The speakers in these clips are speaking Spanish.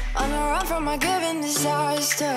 On the run from a given disaster.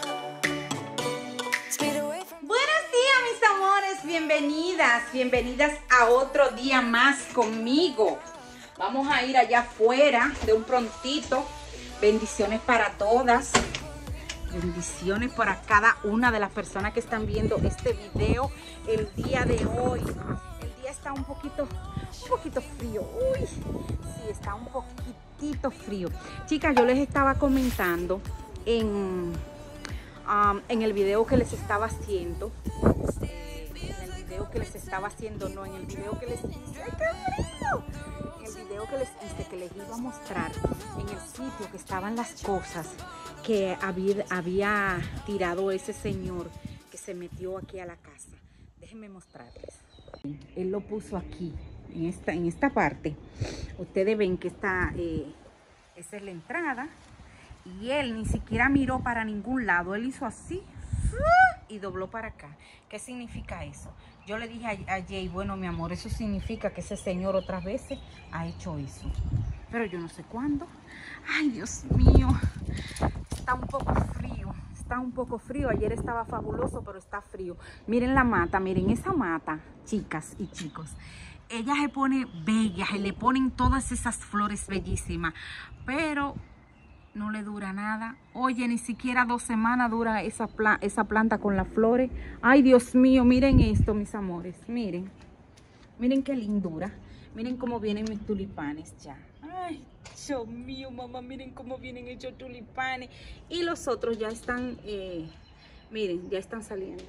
Speed away from... Buenos días, mis amores, bienvenidas a otro día más conmigo. Vamos a ir allá afuera de un prontito. Bendiciones para todas. Bendiciones para cada una de las personas que están viendo este video el día de hoy. El día está un poquito frío. Uy, sí, está un poquitito frío. Chicas, yo les estaba comentando en el video que les estaba haciendo. En el video que les hice. ¡Ay, qué frío! En el video que les hice, que les iba a mostrar en el sitio que estaban las cosas que había tirado ese señor que se metió aquí a la casa. Déjenme mostrarles. Él lo puso aquí, en esta parte. Ustedes ven que esa es la entrada. Y él ni siquiera miró para ningún lado. Él hizo así y dobló para acá. ¿Qué significa eso? Yo le dije a Jay, bueno, mi amor, eso significa que ese señor otras veces ha hecho eso. Pero yo no sé cuándo. Ay, Dios mío. Está un poco frío. Está un poco frío. Ayer estaba fabuloso, pero está frío. Miren la mata. Miren esa mata, chicas y chicos. Ella se pone bella. Se le ponen todas esas flores bellísimas. Pero no le dura nada. Oye, ni siquiera 2 semanas dura esa planta con las flores. Ay, Dios mío, miren esto, mis amores. Miren. Miren qué lindura. Miren cómo vienen mis tulipanes ya. Ay, Dios mío, mamá, miren cómo vienen hechos tulipanes. Y los otros ya están, miren, ya están saliendo.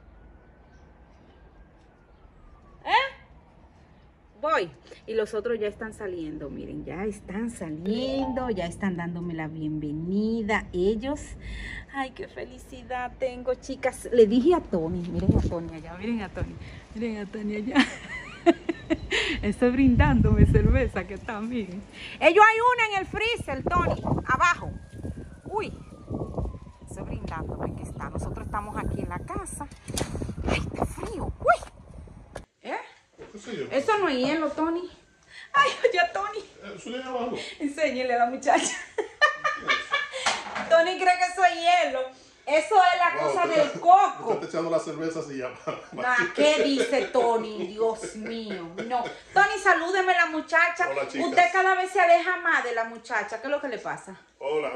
Voy. Y los otros ya están saliendo, miren, ya están saliendo, ya están dándome la bienvenida ellos. Ay, qué felicidad tengo, chicas. Le dije a Tony, miren a Tony allá, miren a Tony allá. Estoy brindándome cerveza, que está, miren. Ellos hay una en el freezer, Tony, abajo. Uy, estoy brindándome que está. Nosotros estamos aquí en la casa. Ay, está frío, uy. Eso no es hielo, Tony. Ay, oye, Tony. Eso le abajo. Enséñale a la muchacha. Tony cree que eso es hielo. Eso es la cosa del coco. Usted está echando las cervezas y ya. ¿Qué dice Tony? Dios mío. No. Tony, salúdeme a la muchacha. Hola, chicas. Usted cada vez se aleja más de la muchacha. ¿Qué es lo que le pasa? Hola.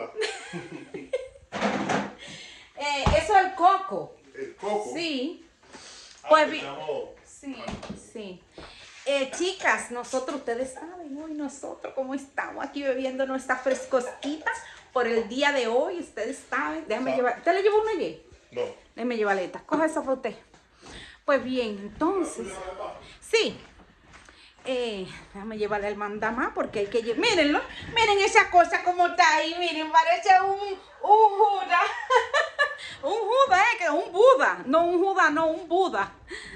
Eso es el coco. ¿El coco? Sí. Pues bien. Sí. Chicas, ustedes saben hoy nosotros cómo estamos aquí bebiendo nuestra frescosquita por el día de hoy. Ustedes saben. Déjame llevar. ¿Usted le llevó una allí? No. Déjame llevarle esta. Coja esa para usted. Pues bien, entonces. Sí. Déjame llevarle el mandamás porque hay que llevar. Mírenlo. Miren esa cosa como está ahí. Miren, parece un Buda. Un Buda, que un Buda. No un Buda, no un Buda.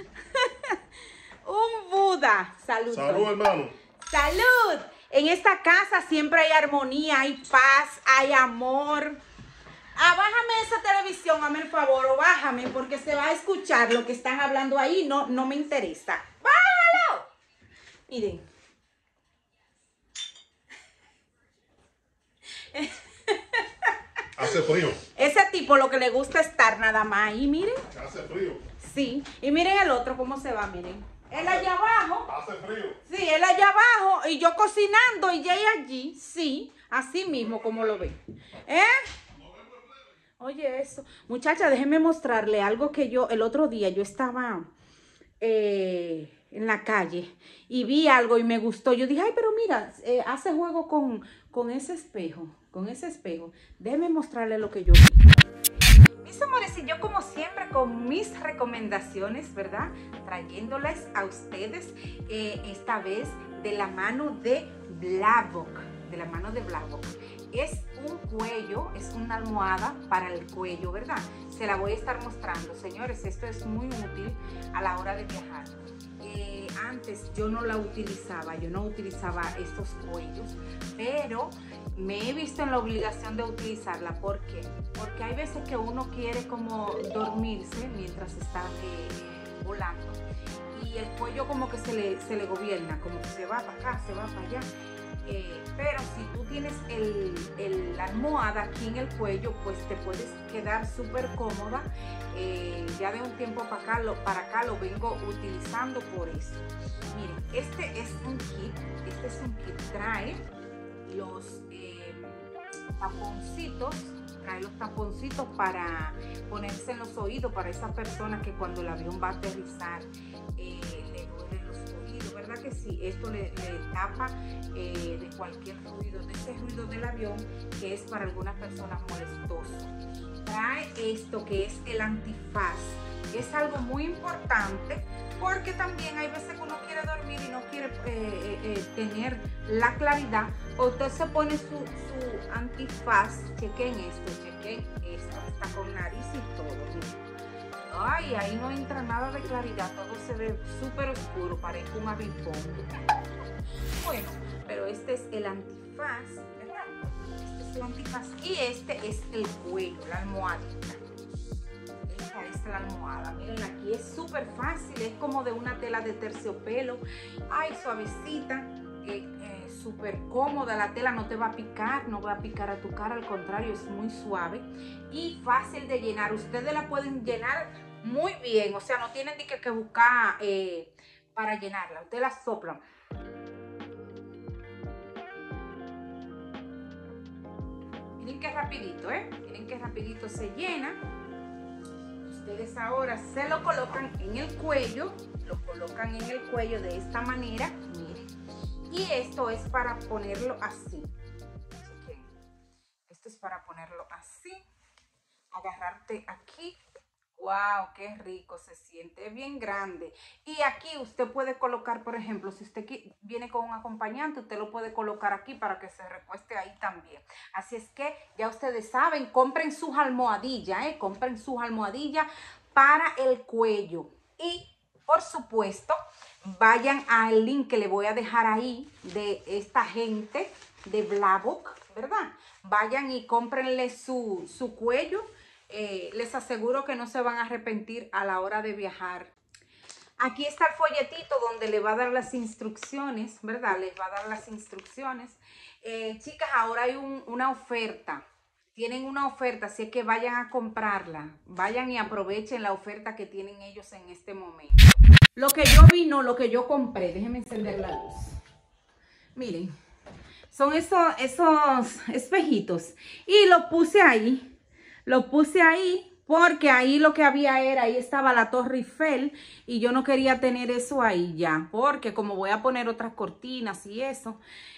Un Buda. Salud. Salud, hermano. Salud. En esta casa siempre hay armonía, hay paz, hay amor. Bájame esa televisión, hazme el favor, o bájame, porque se va a escuchar lo que están hablando ahí. No me interesa. ¡Bájalo! Miren. Hace frío. Ese tipo lo que le gusta es estar nada más ahí, miren. Hace frío. Sí. Y miren el otro cómo se va, miren. Él allá abajo. Hace frío. Sí, él allá abajo y yo cocinando y Jay allí. Sí, así mismo como lo ven. Oye eso. Muchacha, déjenme mostrarle algo que el otro día yo estaba en la calle y vi algo y me gustó. Yo dije, ay, pero mira, hace juego con ese espejo. Con ese espejo. Déjenme mostrarle lo que yo vi. Mis amores, y yo como siempre con mis recomendaciones, ¿verdad? Trayéndoles a ustedes esta vez de la mano de Blackbook. Es un cuello, es una almohada para el cuello, ¿verdad? Se la voy a estar mostrando, señores. Esto es muy útil a la hora de viajar. Antes yo no utilizaba estos cuellos, pero me he visto en la obligación de utilizarla. ¿Por qué? Porque hay veces que uno quiere como dormirse mientras está volando y el cuello como que se le gobierna, como que se va para acá, se va para allá. Pero si tú tienes la almohada aquí en el cuello, pues te puedes quedar súper cómoda. Ya de un tiempo para acá lo vengo utilizando por eso. Miren, este es un kit, trae los taponcitos para ponerse en los oídos para esa persona que cuando el avión va a aterrizar le duelen los oídos, ¿verdad que sí? Esto le tapa de cualquier ruido, de ese ruido del avión que es para algunas personas molestoso. Trae esto que es el antifaz. Es algo muy importante porque también hay veces que uno quiere dormir y no quiere tener la claridad. Usted se pone su antifaz. Chequen esto, está con nariz y todo. Miren. Ay, ahí no entra nada de claridad, todo se ve súper oscuro, parece un avispón. Bueno, pero este es el antifaz, ¿verdad? Este es el antifaz y este es el cuello, la almohadita. Esta es la almohada, miren aquí, es súper fácil, es como de una tela de terciopelo. Ay, suavecita, súper cómoda, la tela no te va a picar, no va a picar a tu cara, al contrario, es muy suave y fácil de llenar. Ustedes la pueden llenar muy bien, o sea, no tienen ni que buscar para llenarla, ustedes la soplan. Miren qué rapidito, miren qué rapidito se llena. Ustedes ahora se lo colocan en el cuello, de esta manera, miren. Y esto es para ponerlo así. Esto es para ponerlo así. Agarrarte aquí. ¡Wow! ¡Qué rico! Se siente bien grande. Y aquí usted puede colocar, por ejemplo, si usted viene con un acompañante, usted lo puede colocar aquí para que se recueste ahí también. Así es que ya ustedes saben, compren sus almohadillas, compren sus almohadillas para el cuello. Y, por supuesto, vayan al link que le voy a dejar ahí de esta gente de Blabook, ¿verdad? Vayan y cómprenle su cuello. Les aseguro que no se van a arrepentir a la hora de viajar. Aquí está el folletito donde le va a dar las instrucciones, ¿verdad? Les va a dar las instrucciones. Chicas, ahora hay una oferta. Tienen una oferta, así que vayan a comprarla. Vayan y aprovechen la oferta que tienen ellos en este momento. Lo que yo vi, no, lo que yo compré. Déjenme encender la luz. Miren, son esos espejitos. Y lo puse ahí. Lo puse ahí porque ahí lo que había era, ahí estaba la Torre Eiffel y yo no quería tener eso ahí ya, porque como voy a poner otras cortinas y eso,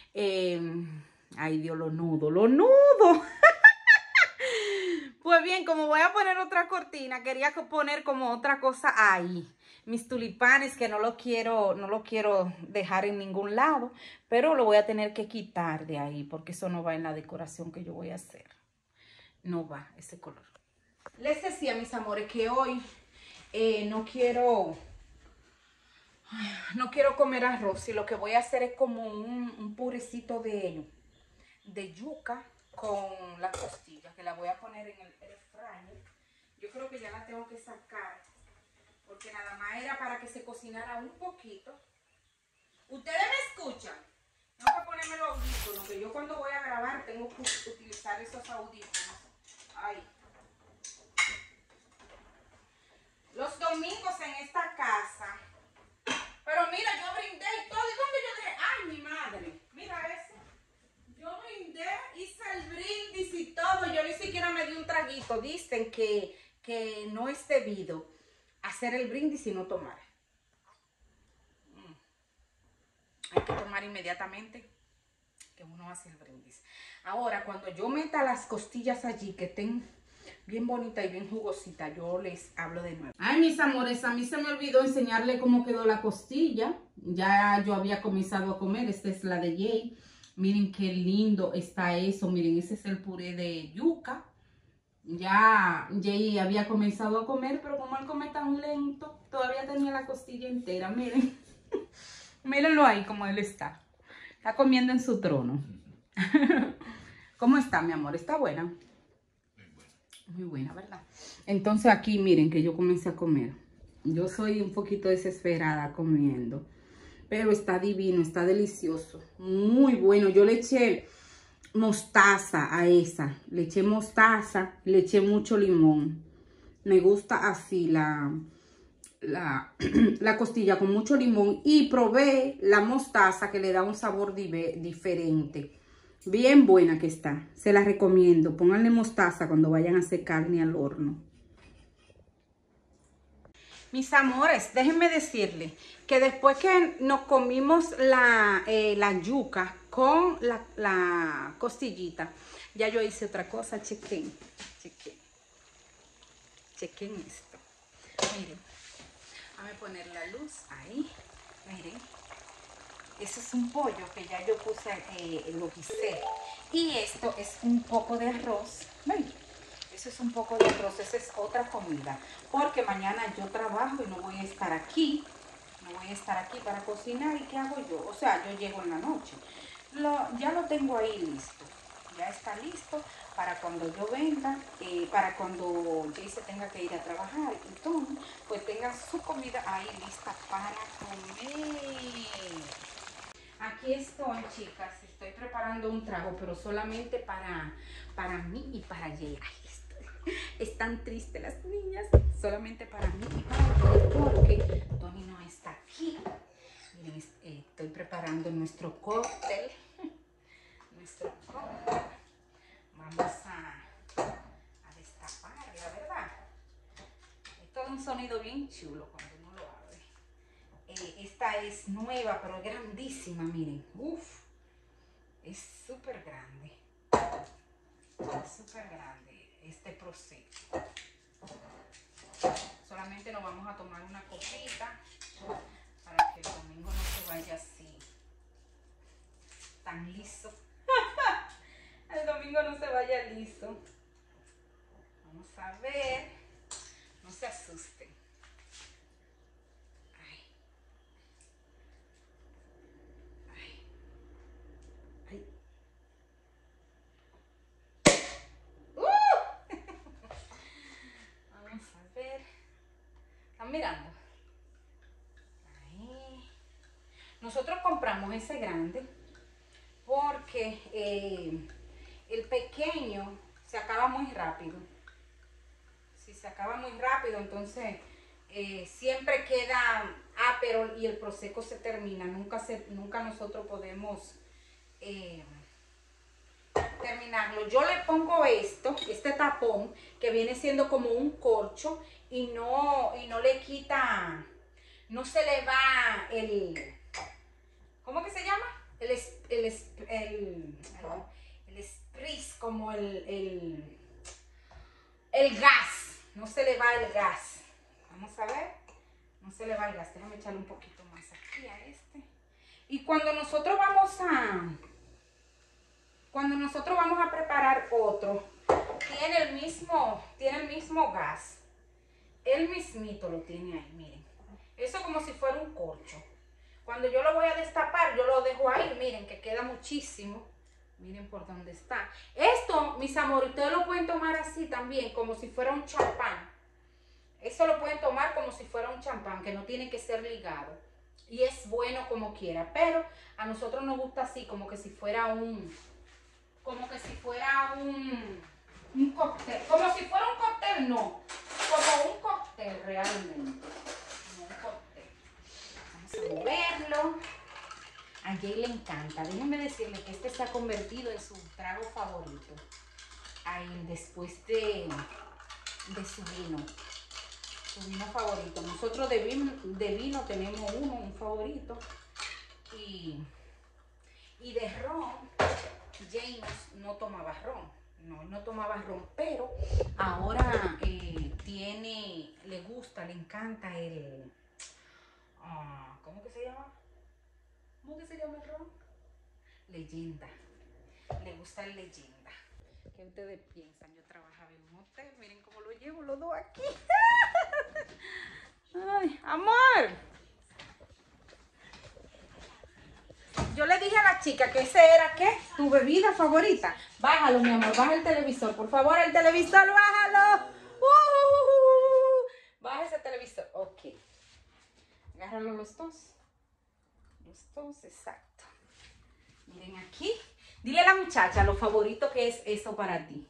ay Dios, lo nudo. Pues bien, como voy a poner otra cortina, quería poner como otra cosa ahí. Mis tulipanes que no lo quiero dejar en ningún lado, pero lo voy a tener que quitar de ahí porque eso no va en la decoración que yo voy a hacer. No va ese color. Les decía, mis amores, que hoy no quiero comer arroz y lo que voy a hacer es como un purecito de yuca con las costillas que la voy a poner en el fryer. Yo creo que ya la tengo que sacar porque nada más era para que se cocinara un poquito. ¿Ustedes me escuchan? Tengo que ponerme los audífonos, que yo cuando voy a grabar tengo que utilizar esos audífonos. Ay. Los domingos en esta casa. Pero mira, yo brindé y todo. ¿Y dónde yo dije? Ay, mi madre. Mira eso. Yo brindé, hice el brindis y todo. Yo ni siquiera me di un traguito. Dicen que no es debido hacer el brindis y no tomar. Hay que tomar inmediatamente que uno hace el brindis. Ahora, cuando yo meta las costillas allí, que estén bien bonitas y bien jugositas, yo les hablo de nuevo. Ay, mis amores, a mí se me olvidó enseñarle cómo quedó la costilla. Ya yo había comenzado a comer. Esta es la de Jay. Miren qué lindo está eso. Miren, ese es el puré de yuca. Ya Jay había comenzado a comer, pero como él come tan lento, todavía tenía la costilla entera. Miren. Mírenlo ahí como él está. Está comiendo en su trono. ¿Cómo está, mi amor? ¿Está buena? Muy buena, ¿verdad? Entonces aquí miren que yo comencé a comer. Yo soy un poquito desesperada comiendo. pero está divino, está delicioso, muy bueno. Yo le eché mostaza a esa, le eché mostaza, le eché mucho limón. Me gusta así la costilla con mucho limón, y probé la mostaza que le da un sabor diferente. Bien buena que está, se la recomiendo. Pónganle mostaza cuando vayan a hacer carne al horno. Mis amores, déjenme decirles que después que nos comimos la yuca con la costillita, ya yo hice otra cosa. Chequen esto. Miren, déjame poner la luz ahí. Miren, eso es un pollo que ya yo puse, lo guisé. Y esto es un poco de arroz. ¿Ven? Eso es un poco de arroz, esa es otra comida. Porque mañana yo trabajo y no voy a estar aquí. No voy a estar aquí para cocinar. ¿Y qué hago yo? O sea, yo llego en la noche. Ya lo tengo ahí listo. Ya está listo para cuando yo venga, para cuando Jayce tenga que ir a trabajar y todo, pues tenga su comida ahí lista para comer. Aquí estoy, chicas, estoy preparando un trago, pero solamente para mí y para Jay. Están tristes las niñas, solamente para mí y para Tony, porque Tony no está aquí. Miren, estoy preparando nuestro cóctel. Vamos a destaparla, ¿verdad? Esto es un sonido bien chulo cuando uno lo abre. Esta es nueva, pero grandísima, miren. Uf, es súper grande. Es súper grande este proceso. Solamente nos vamos a tomar una copita para que el domingo no se vaya así tan liso. El domingo no se vaya liso. Vamos a ver. No se asusten. Ay. Ay. Ay. Vamos a ver. ¿Están mirando? Ahí. Nosotros compramos ese grande porque el pequeño se acaba muy rápido. Si se acaba muy rápido, entonces siempre queda ápero y el prosecco se termina. Nunca nosotros podemos terminarlo. Yo le pongo este tapón que viene siendo como un corcho y no le quita, no se le va el, ¿cómo que se llama? El spritz, como el gas, no se le va el gas. Vamos a ver, no se le va el gas. Déjame echarle un poquito más aquí a este. Y cuando nosotros vamos a preparar otro, tiene el mismo gas. El mismito lo tiene ahí, miren. Eso como si fuera un corcho. Cuando yo lo voy a destapar, yo lo dejo ahí, miren, que queda muchísimo. Miren por dónde está. Esto, mis amores, ustedes lo pueden tomar así también, como si fuera un champán. Eso lo pueden tomar como si fuera un champán, que no tiene que ser ligado. Y es bueno como quiera, pero a nosotros nos gusta así, como que si fuera un cóctel. Como si fuera un cóctel, no. Como un cóctel realmente. Como un cóctel. Vamos a moverlo. A Jay le encanta. Déjenme decirle que este se ha convertido en su trago favorito. Ahí, después de su vino. Su vino favorito. Nosotros de vino tenemos un favorito. Y de ron, James no tomaba ron. No tomaba ron, pero ahora le gusta, le encanta el... ¿cómo que se llama? ¿Cómo que se llama el ron? Leyenda. Le gusta el Leyenda. ¿Qué ustedes piensan? Yo trabajaba en un hotel. Miren cómo lo llevo los dos aquí. Ay, amor. Yo le dije a la chica que ese era, ¿qué? Tu bebida favorita. Bájalo, mi amor. Baja el televisor. Por favor, el televisor, bájalo. Baja ese televisor. Ok. Agárralo los dos. Estos, exacto. Miren aquí. Dile a la muchacha lo favorito que es eso para ti.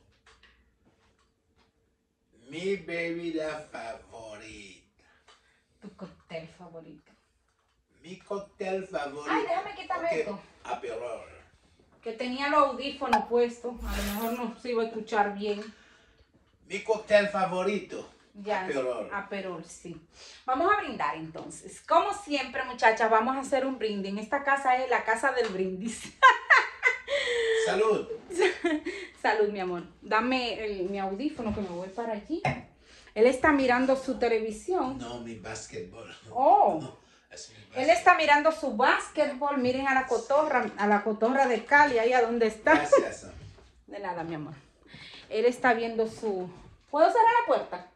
Mi bebida favorita. Tu cóctel favorito. Mi cóctel favorito. Ay, déjame quitarme esto. Aperol. Que tenía los audífonos puestos. A lo mejor no se iba a escuchar bien. Mi cóctel favorito. Ya, Aperol. Aperol, sí. Vamos a brindar entonces. Como siempre, muchachas, vamos a hacer un brindis. En esta casa es la casa del brindis. Salud. Salud, mi amor. Dame mi audífono que me voy para allí. Él está mirando su televisión. No, mi básquetbol. Oh. No, es mi Él básquetbol. está mirando su básquetbol. Miren a la cotorra de Cali, ahí a donde está. Gracias. De nada, mi amor. Él está viendo su... ¿Puedo cerrar la puerta?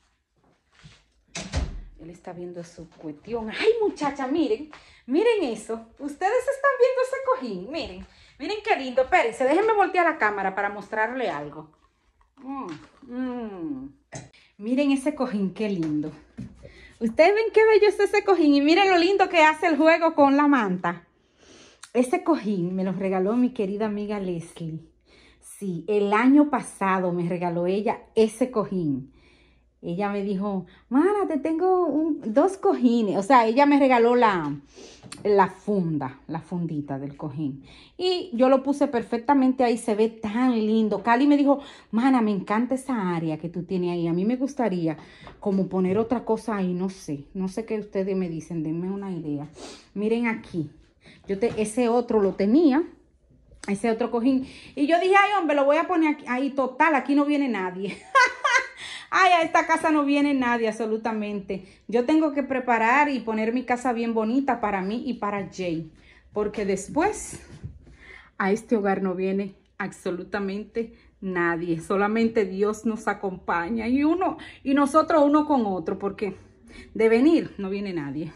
Él está viendo su cuestión. Ay, muchacha, miren. Miren eso. Ustedes están viendo ese cojín. Miren. Miren qué lindo. Espérense, déjenme voltear la cámara para mostrarle algo. Miren ese cojín, qué lindo. Ustedes ven qué bello es ese cojín. Y miren lo lindo que hace el juego con la manta. Ese cojín me lo regaló mi querida amiga Leslie. Sí, el año pasado me regaló ella ese cojín. Ella me dijo, Mara, te tengo dos cojines. O sea, ella me regaló la fundita del cojín. Y yo lo puse perfectamente ahí, se ve tan lindo. Cali me dijo, Mana, me encanta esa área que tú tienes ahí. A mí me gustaría como poner otra cosa ahí, no sé qué ustedes me dicen, denme una idea. Miren aquí, ese otro lo tenía. Ese otro cojín. Y yo dije, ay, hombre, lo voy a poner aquí. Ahí, total, aquí no viene nadie. Ay, a esta casa no viene nadie, absolutamente. Yo tengo que preparar y poner mi casa bien bonita para mí y para Jay. Porque después a este hogar no viene absolutamente nadie. Solamente Dios nos acompaña. Y nosotros uno con otro. Porque de venir no viene nadie.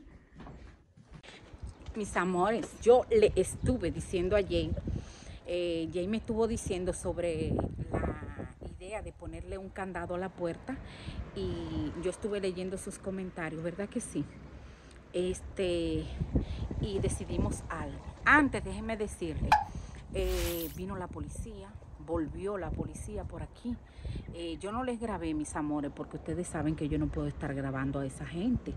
Mis amores, yo le estuve diciendo a Jay. Jay me estuvo diciendo sobre la idea de ponerle un candado a la puerta y yo estuve leyendo sus comentarios, ¿verdad que sí? Y decidimos algo. Antes, déjenme decirle, vino la policía, volvió la policía por aquí. Yo no les grabé, mis amores, porque ustedes saben que yo no puedo estar grabando a esa gente.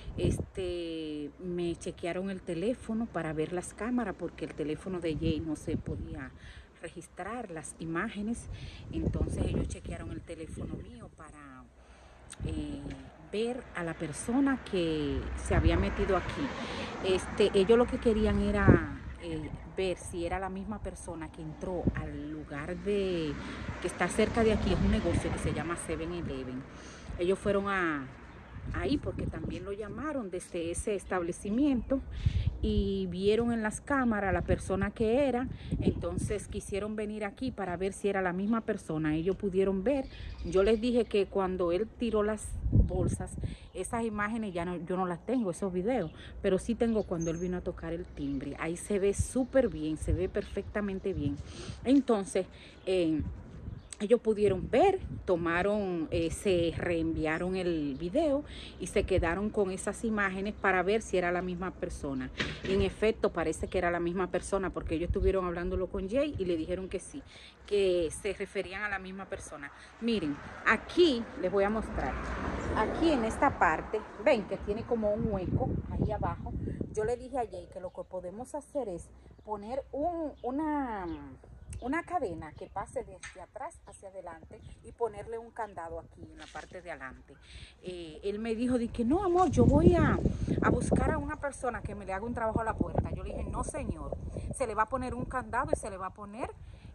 Me chequearon el teléfono para ver las cámaras porque el teléfono de Jay no se podía registrar las imágenes. Entonces ellos chequearon el teléfono mío para ver a la persona que se había metido aquí. Ellos lo que querían era ver si era la misma persona que entró al lugar que está cerca de aquí. Es un negocio que se llama 7-Eleven. Ellos fueron ahí porque también lo llamaron desde ese establecimiento y vieron en las cámaras la persona que era. Entonces quisieron venir aquí para ver si era la misma persona. Ellos pudieron ver. Yo les dije que cuando él tiró las bolsas, esas imágenes ya no, yo no las tengo, esos videos, pero sí tengo cuando él vino a tocar el timbre. Ahí se ve súper bien, se ve perfectamente bien. Entonces ellos pudieron ver, se reenviaron el video y se quedaron con esas imágenes para ver si era la misma persona. Y en efecto parece que era la misma persona porque ellos estuvieron hablándolo con Jay y le dijeron que sí, que se referían a la misma persona. Miren, aquí les voy a mostrar. Aquí en esta parte, ven que tiene como un hueco ahí abajo. Yo le dije a Jay que lo que podemos hacer es poner una cadena que pase desde atrás hacia adelante y ponerle un candado aquí en la parte de adelante. Él me dijo de que no, amor, yo voy a buscar a una persona que me le haga un trabajo a la puerta. Yo le dije, no, señor, se le va a poner un candado y se le va a poner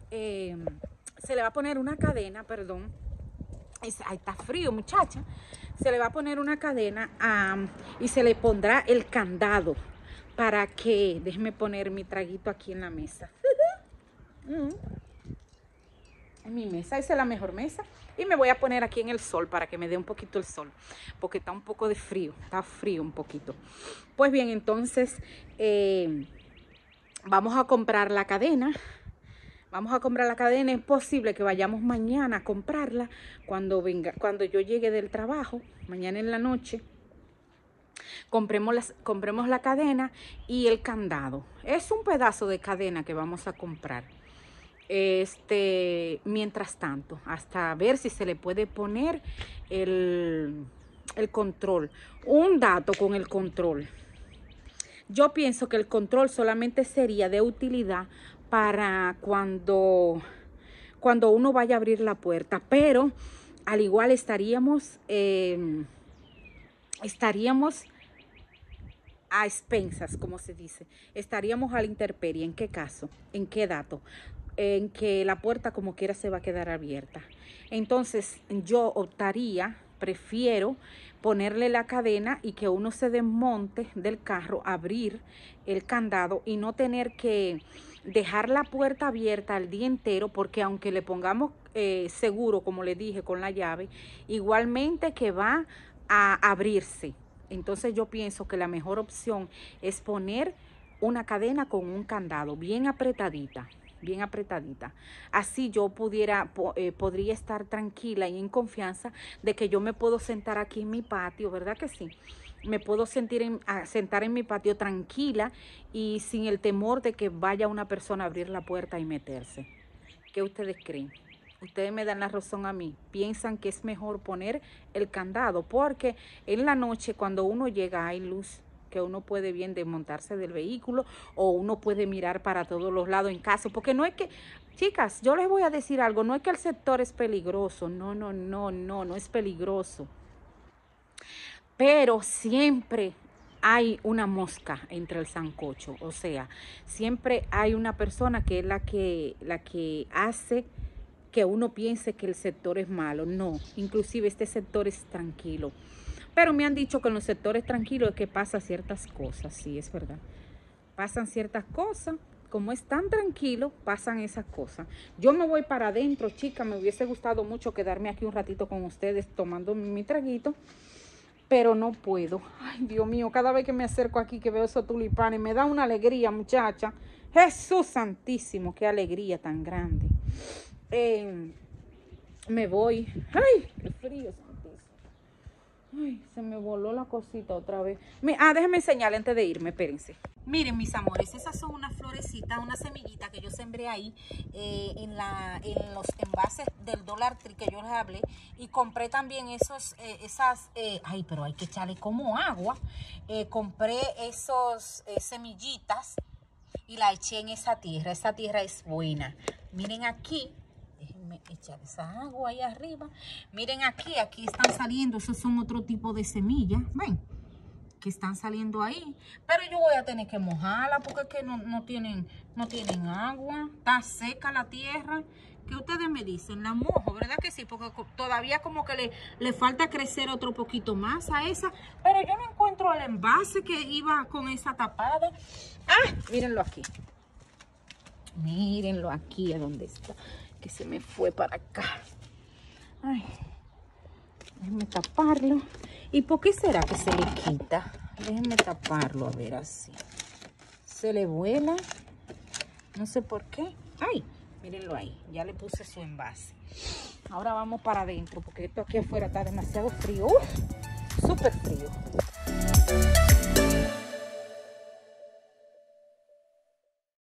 una cadena, perdón. Ahí está frío, muchacha. Se le va a poner una cadena y se le pondrá el candado para que, déjeme poner mi traguito aquí en la mesa. En mi mesa, esa es la mejor mesa. Y me voy a poner aquí en el sol para que me dé un poquito el sol, porque está un poco de frío, está frío un poquito. Pues bien, entonces vamos a comprar la cadena. Es posible que vayamos mañana a comprarla cuando yo llegue del trabajo, mañana en la noche. compremos la cadena y el candado. Es un pedazo de cadena que vamos a comprar. Mientras tanto, hasta ver si se le puede poner el control. Un dato con el control. Yo pienso que el control solamente sería de utilidad para cuando uno vaya a abrir la puerta, pero al igual estaríamos a expensas, como se dice. Estaríamos a la intemperie. ¿En qué caso? ¿En qué dato? En que la puerta como quiera se va a quedar abierta. Entonces yo prefiero ponerle la cadena y que uno se desmonte del carro, abrir el candado y no tener que dejar la puerta abierta el día entero, porque aunque le pongamos seguro, como le dije, con la llave, igualmente que va a abrirse. Entonces yo pienso que la mejor opción es poner una cadena con un candado bien apretadita. Bien apretadita. Así yo podría estar tranquila y en confianza de que yo me puedo sentar aquí en mi patio, ¿verdad que sí? Me puedo sentar en mi patio tranquila y sin el temor de que vaya una persona a abrir la puerta y meterse. ¿Qué ustedes creen? Ustedes me dan la razón a mí. Piensan que es mejor poner el candado, porque en la noche cuando uno llega hay luz, que uno puede bien desmontarse del vehículo o uno puede mirar para todos los lados en caso, porque no es que, chicas, yo les voy a decir algo, no es que el sector es peligroso, no es peligroso, pero siempre hay una mosca entre el sancocho, o sea, siempre hay una persona que es la que hace que uno piense que el sector es malo. No, inclusive este sector es tranquilo. Pero me han dicho que en los sectores tranquilos es que pasan ciertas cosas. Sí, es verdad. Pasan ciertas cosas. Como es tan tranquilo, pasan esas cosas. Yo me voy para adentro, chicas. Me hubiese gustado mucho quedarme aquí un ratito con ustedes tomando mi traguito. Pero no puedo. Ay, Dios mío, cada vez que me acerco aquí que veo esos tulipanes, me da una alegría, muchacha. Jesús santísimo, qué alegría tan grande. Me voy. Ay, qué frío. Ay, se me voló la cosita otra vez. Déjenme enseñarle antes de irme, espérense. Miren, mis amores, esas son unas florecitas, unas semillitas que yo sembré ahí en los envases del Dollar Tree que yo les hablé. Y compré también ay, pero hay que echarle como agua. Compré esos semillitas y la eché en esa tierra. Esa tierra es buena. Miren aquí. Déjenme echar esa agua ahí arriba. Miren aquí están saliendo. Esos son otro tipo de semillas. Ven, que están saliendo ahí. Pero yo voy a tener que mojarla porque es que no tienen agua. Está seca la tierra. ¿Qué ustedes me dicen? La mojo, ¿verdad que sí? Porque todavía como que le falta crecer otro poquito más a esa. Pero yo no encuentro el envase que iba con esa tapada. ¡Ah! Mírenlo aquí. Mírenlo aquí, ¿a dónde está? Que se me fue para acá. Ay, déjenme taparlo. ¿Y por qué será que se le quita? Déjenme taparlo, a ver, así. Se le vuela. No sé por qué. Ay, mírenlo ahí. Ya le puse su envase. Ahora vamos para adentro, porque esto aquí afuera está demasiado frío. Súper frío.